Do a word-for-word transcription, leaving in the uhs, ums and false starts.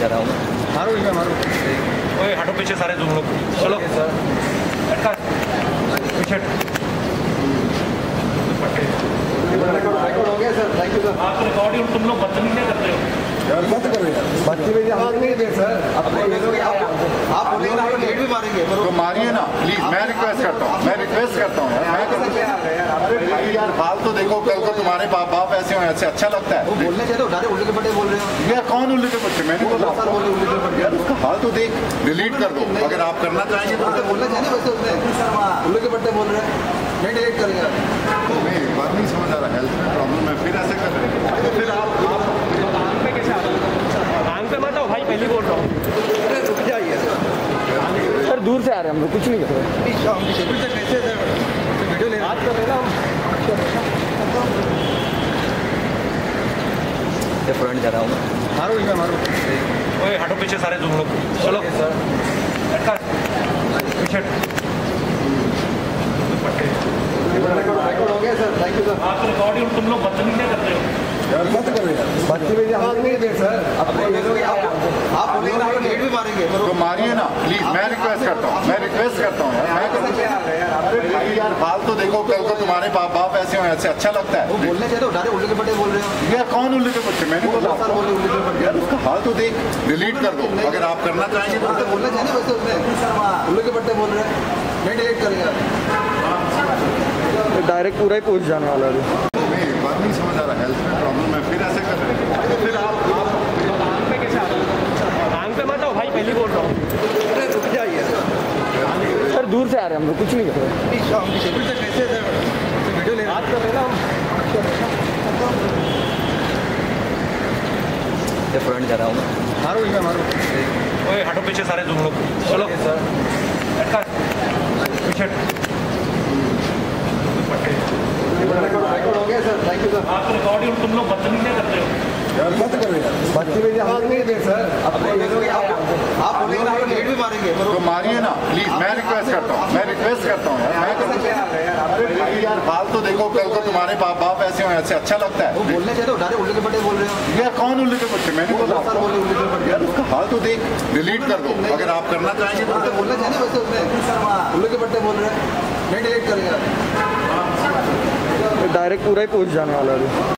जा रहा हूँ। मारो इनका मारो। ओए हटो पीछे सारे तुम लोग। चलो सर लटका पीछे। रिकॉर्ड हो गया सर। Thank you sir. आप रिकॉर्डिंग तुम लोग बदतमीजी क्या करते हो? यार मत करो यार। बदतमीजी हम नहीं दे सर। आप बोलेंगे आप बोलेंगे ना हम गेट भी मारेंगे। तो मारिए ना प्लीज, मैं रिक्वेस्ट करता हूँ, मैं रिक्वेस्ट करता हूँ यार। अरे भाई यार हाल तो देखो, कल को तुम्हारे बाप बाप ऐसे हो, ऐसे अच्छा लगता है। बोलने चाहिए तो डायरेक्ट उल्टे के पट्टे बोल रहे हो यार कौन उल्टे के पट्टे? मैंने बोला सर बोले उल्टे के पट्टे। यार उसका हाल तो देख, डिलीट कर दो अगर आप करना चाहेंगे तो। बोलना चाहिए वैसे उसने उल्टे के पट्टे बोल रहे हैं, नहीं डिलीट करेंगे। मैं एक बात नहीं समझ आ रहा, हेल्थ में प्रॉब्लम है फिर ऐसे कर रहे हैं। तो फिर आप आंग पे कैसे आ रहे हो? आंग पे मत आओ भाई, पहले बोल रहा हूँ। रुक जाइए सर दूर से आ रहे हैं हम लोग, कुछ नहीं कर रहे। कैसे वीडियो ले बात कर रहे हैं ना हम। फ्रंट जा रहा हूँ। मारो इनका मारो। ओए हटो पीछे सारे तुम लोग। चलो सर लटका पीछे। रिकॉर्ड हो गया सर। Thank you sir. आप रिकॉर्डिंग तुम लोग बदतमीजी क्या करते हो? यार मत करो यार। बदतमीजी हम नहीं दे सर। आप बोलेंगे आप बोलेंगे ना हम गेट भी मारेंगे। तो मारिए ना प्लीज, मैं रिक्वेस्ट करता हूँ, मैं रिक्वेस्ट करता हूँ यार। अरे भाई यार हाल तो देखो, कल को तुम्हारे बाप बाप ऐसे हो, ऐसे अच्छा लगता है। बोलने चाहिए तो डायरेक्ट उल्टे के पट्टे बोल रहे हो यार कौन उल्टे के पट्टे? मैंने बोला सर बोले उल्टे के पट्टे। यार उसका हाल तो देख, डिलीट कर दो अगर आप करना चाहेंगे तो। बोलना चाहिए वैसे उसने उल्टे के पट्टे बोल रहे हैं, नहीं डिलीट करेंगे। डायरेक्ट पूरा ही पहुंच जाने वाला है। मैं एक बात नहीं समझ आ रहा, हेल्थ में प्रॉब्लम है फिर ऐसे कर रहे हैं। तो फिर आप आंग पे कैसे आ रहे हो? आंग पे मत आओ भाई, पहले बोल रहा हूँ। रुक जाइए सर दूर से आ रहे हैं हम लोग, कुछ नहीं कर रहे। कैसे वीडियो ले बात कर रहे हैं ना हम। फ्रंट जा रहा हूँ। मारो इनका मारो। ओए हटो पीछे सारे तुम लोग। चलो सर लटका पीछे। रिकॉर्ड हो गया सर। Thank you sir. आप रिकॉर्डिंग तुम लोग बदतमीजी क्या करते हो? यार मत करो यार। बदतमीजी हम नहीं दे सर। आप बोलेंगे आप बोलेंगे ना हम गेट भी मारेंगे। तो मारिए ना प्लीज, मैं रिक्वेस्ट करता हूँ, मैं रिक्वेस्ट करता हूँ यार। अरे भाई यार हाल तो देखो, कल को तुम्हारे बाप बाप ऐसे हो, ऐसे अच्छा लगता है। बोलने चाहिए तो डायरेक्ट उल्टे के पट्टे बोल रहे हो यार कौन उल्टे के पट्टे? मैंने बोला सर बोले उल्टे के पट्टे। यार उसका हाल तो देख, डिलीट कर दो अगर आप करना चाहेंगे तो। बोलना चाहिए वैसे उसने उल्टे के पट्टे बोल रहे हैं, नहीं डिलीट करेंगे। डायरेक्ट पूरा ही पहुंच जाने वाला है।